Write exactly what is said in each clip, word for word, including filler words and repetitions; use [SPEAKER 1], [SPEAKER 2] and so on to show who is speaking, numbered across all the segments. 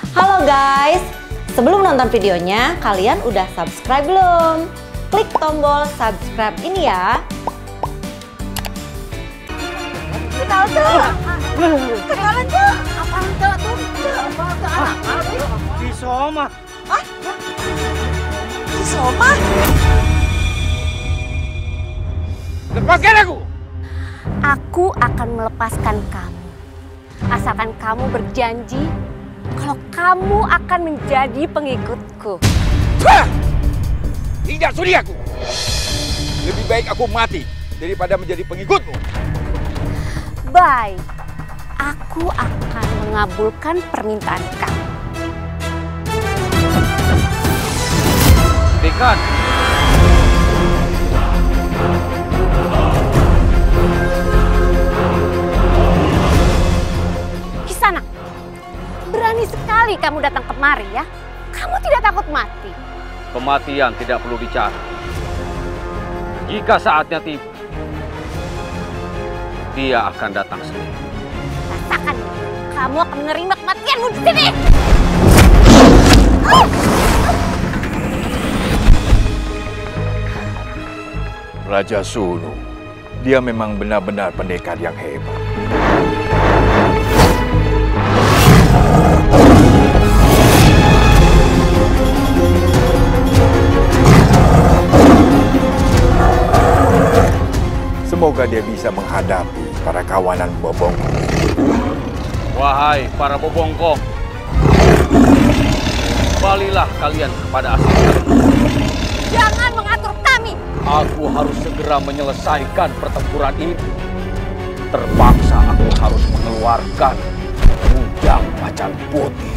[SPEAKER 1] Halo guys, sebelum nonton videonya, kalian udah subscribe belum? Klik tombol subscribe ini ya. Kenal tuh, kenalan tuh. Apaan tuh tuh? Apaan tuh anak?
[SPEAKER 2] Si Soma.
[SPEAKER 1] Ah? Si Soma?
[SPEAKER 2] Lepaskan aku!
[SPEAKER 3] Aku akan melepaskan kamu. Asalkan kamu berjanji kalau kamu akan menjadi pengikutku.
[SPEAKER 2] Hah! Tidak sudi aku. Lebih baik aku mati daripada menjadi pengikutmu.
[SPEAKER 3] Baik, aku akan mengabulkan permintaan kamu.
[SPEAKER 2] Dekan.
[SPEAKER 3] Kisanak, berani sekali kamu datang kemari ya. Kamu tidak takut mati.
[SPEAKER 4] Kematian tidak perlu bicara. Jika saatnya tiba, dia akan datang sendiri.
[SPEAKER 3] Rasakan, kamu akan menerima kematianmu di sini.
[SPEAKER 5] Raja Sulu, dia memang benar-benar pendekar yang hebat. Semoga dia bisa menghadapi para kawanan Bobongkong.
[SPEAKER 4] Wahai para Bobongkong, kembalilah kalian kepada asal.
[SPEAKER 3] Jangan mengatur kami.
[SPEAKER 4] Aku harus segera menyelesaikan pertempuran ini. Terpaksa aku harus mengeluarkan Kujang Macan Putih.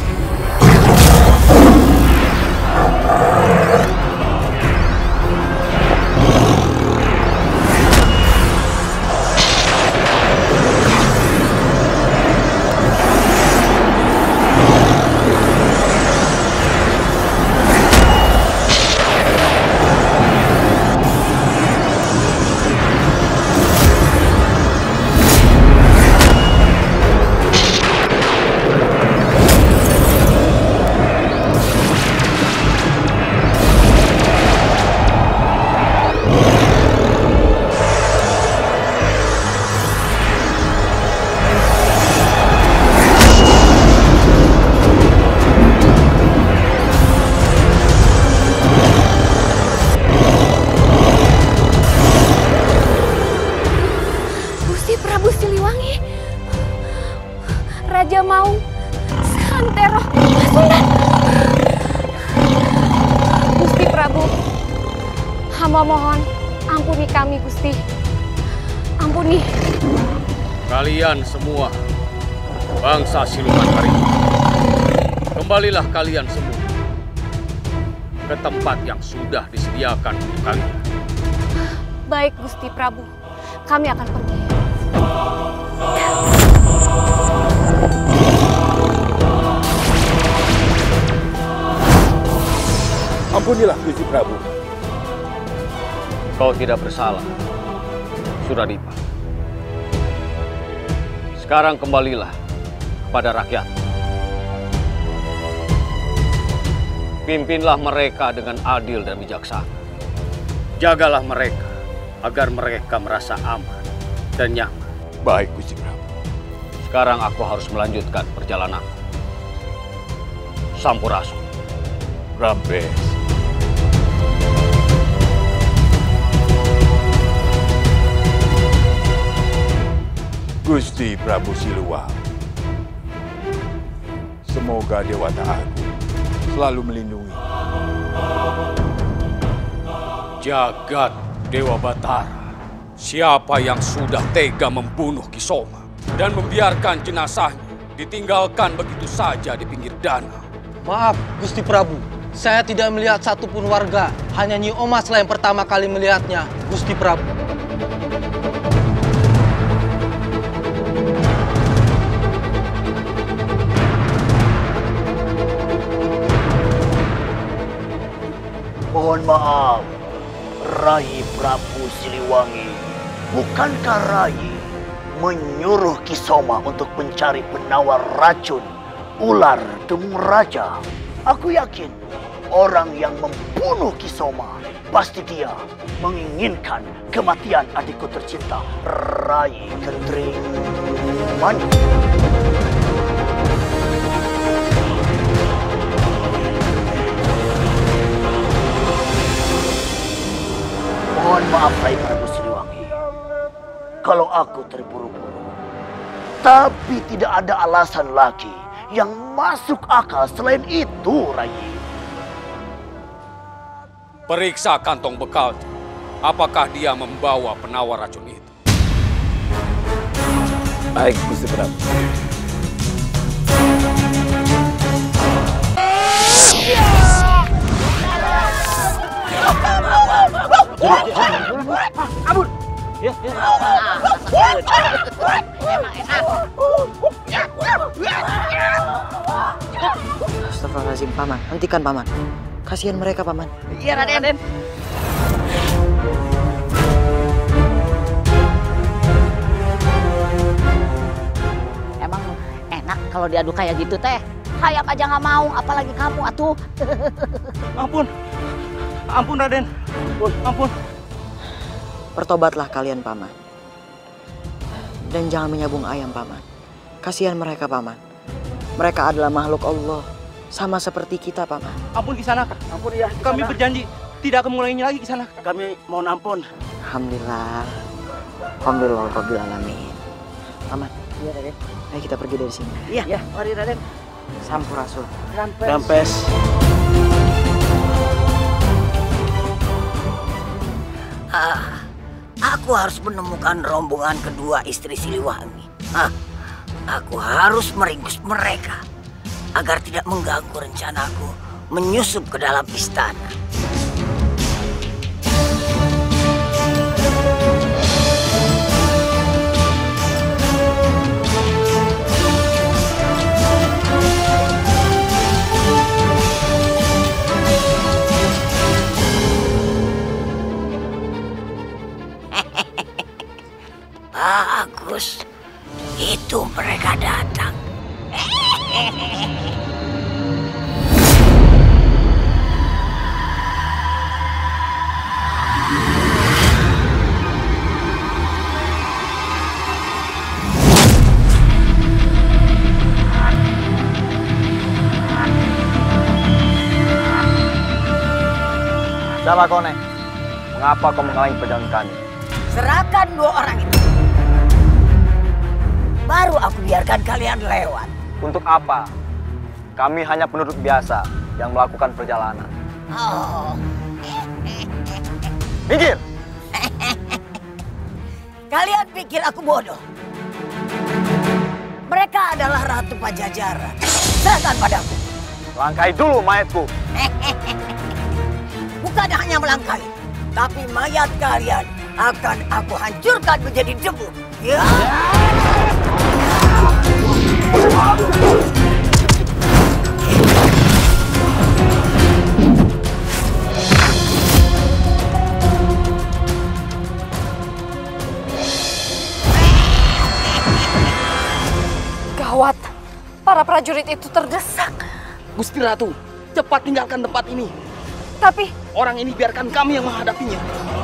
[SPEAKER 3] Raja Maung, Santero, Pasundan. Gusti Prabu, hamba mohon, ampuni kami Gusti. Ampuni.
[SPEAKER 4] Kalian semua, bangsa siluman harimau, kembalilah kalian semua ke tempat yang sudah disediakan untuk kalian.
[SPEAKER 3] Baik Gusti Prabu, kami akan pergi.
[SPEAKER 5] Ampunilah Gusti Prabu.
[SPEAKER 4] Kau tidak bersalah, Suradipa. Sekarang kembalilah kepada rakyat. Pimpinlah mereka dengan adil dan bijaksana. Jagalah mereka agar mereka merasa aman dan nyaman.
[SPEAKER 5] Baik Gusti Prabu.
[SPEAKER 4] Sekarang aku harus melanjutkan perjalanan. Sampurasun.
[SPEAKER 5] Rampes. Gusti Prabu Siliwangi, semoga Dewata Agung selalu melindungi.
[SPEAKER 4] Jagat Dewa Batara, siapa yang sudah tega membunuh Ki Soma dan membiarkan jenazahnya ditinggalkan begitu saja di pinggir danau?
[SPEAKER 6] Maaf, Gusti Prabu. Saya tidak melihat satupun warga. Hanya Nyi Omas lah yang pertama kali melihatnya, Gusti Prabu.
[SPEAKER 7] Mohon maaf, Rai Prabu Siliwangi. Bukankah Rai menyuruh Ki Soma untuk mencari penawar racun ular demung raja. Aku yakin orang yang membunuh Kisoma pasti dia menginginkan kematian adikku tercinta, Rai Kentring Manik. Mohon maaf Rai Prabu Siliwangi, kalau aku terburu-buru. Tapi tidak ada alasan lagi yang masuk akal selain itu, Rai.
[SPEAKER 4] Periksa kantong bekal. Apakah dia membawa penawar racun itu?
[SPEAKER 2] Baik, Gusti Prabu.
[SPEAKER 6] Ampun. Ya, ya.
[SPEAKER 8] Astagfirullahaladzim, Paman. Hentikan, Paman. Kasihan mereka, Paman.
[SPEAKER 3] Iya, Raden. Emang enak kalau diadu kayak gitu, teh. Hayam aja nggak mau, apalagi kamu, atuh.
[SPEAKER 6] Ampun. Ampun, Raden. Ampun.
[SPEAKER 8] Bertobatlah kalian, Paman. Dan jangan menyabung ayam, Paman. Kasihan mereka, Paman. Mereka adalah makhluk Allah. Sama seperti kita, Paman.
[SPEAKER 6] Ampun, Kisanak.
[SPEAKER 7] Ampun ya,
[SPEAKER 6] Kami berjanji tidak akan mengulanginya lagi, Kisanak.
[SPEAKER 7] Kami mohon ampun.
[SPEAKER 8] Alhamdulillah. Alhamdulillah Rabbil Alamin. Paman.
[SPEAKER 7] Iya, Raden.
[SPEAKER 8] Ayo kita pergi dari sini.
[SPEAKER 7] Iya, mari Raden.
[SPEAKER 8] Sampurasul.
[SPEAKER 7] Rampes.
[SPEAKER 6] Rampes.
[SPEAKER 9] Ah, aku harus menemukan rombongan kedua istri Siliwangi. Ah, aku harus meringkus mereka agar tidak mengganggu rencanaku menyusup ke dalam istana. Bagus, itu mereka datang.
[SPEAKER 6] Siapa kau, Nek? Mengapa kau menghalangi perjalanan kami?
[SPEAKER 9] Serahkan dua orang itu. Baru aku biarkan kalian lewat.
[SPEAKER 6] Untuk apa? Kami hanya penduduk biasa yang melakukan perjalanan.
[SPEAKER 9] Oh.
[SPEAKER 6] Minggir!
[SPEAKER 9] Kalian pikir aku bodoh? Mereka adalah Ratu Pajajaran. Serahkan padaku.
[SPEAKER 6] Langkai dulu mayatku.
[SPEAKER 9] Bukan hanya melangkai, tapi mayat kalian akan aku hancurkan menjadi debu. Ya.
[SPEAKER 3] Gawat, para prajurit itu terdesak.
[SPEAKER 6] Gusti Ratu, cepat tinggalkan tempat ini.
[SPEAKER 3] Tapi
[SPEAKER 6] Orang ini biarkan kami yang menghadapinya.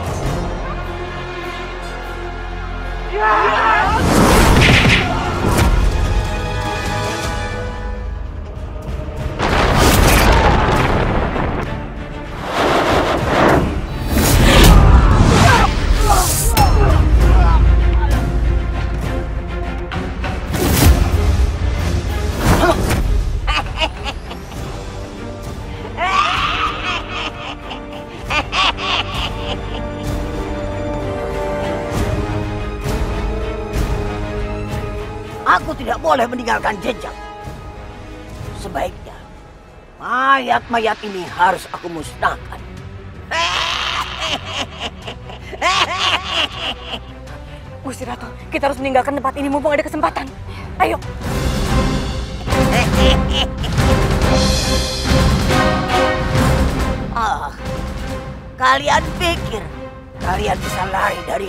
[SPEAKER 9] Aku tidak boleh meninggalkan jejak. Sebaiknya mayat-mayat ini harus aku musnahkan.
[SPEAKER 3] Gusti Ratu, kita harus meninggalkan tempat ini mumpung ada kesempatan. Ayo.
[SPEAKER 9] Ah, kalian pikir kalian bisa lari dari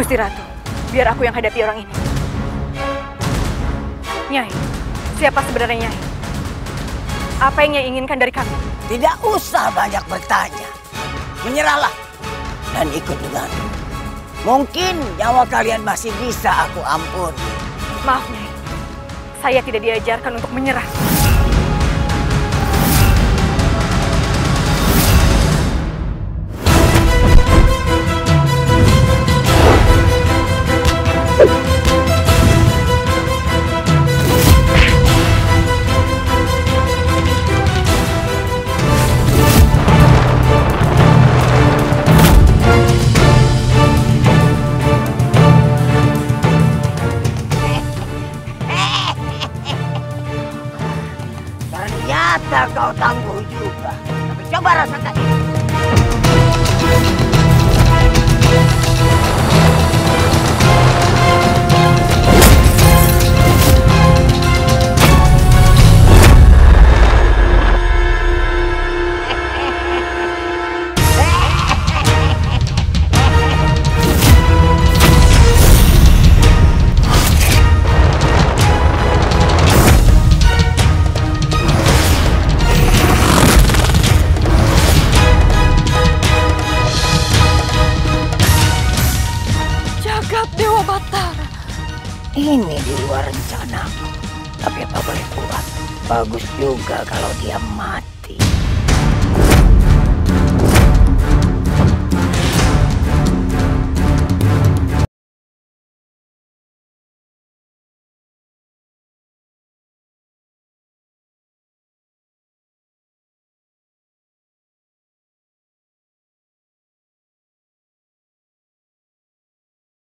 [SPEAKER 10] Gusti Ratu, biar aku yang hadapi orang ini. Nyai, siapa sebenarnya Nyai? Apa yang Nyai inginkan dari kami?
[SPEAKER 9] Tidak usah banyak bertanya. Menyerahlah dan ikut denganku. Mungkin nyawa kalian masih bisa aku ampuni.
[SPEAKER 10] Maaf Nyai, saya tidak diajarkan untuk menyerah.
[SPEAKER 9] Ternyata kau tangguh juga. Tapi coba rasakan ini.
[SPEAKER 10] Dewa Batara.
[SPEAKER 9] Ini di luar rencanaku. Tapi apa boleh buat? Bagus juga kalau dia mati.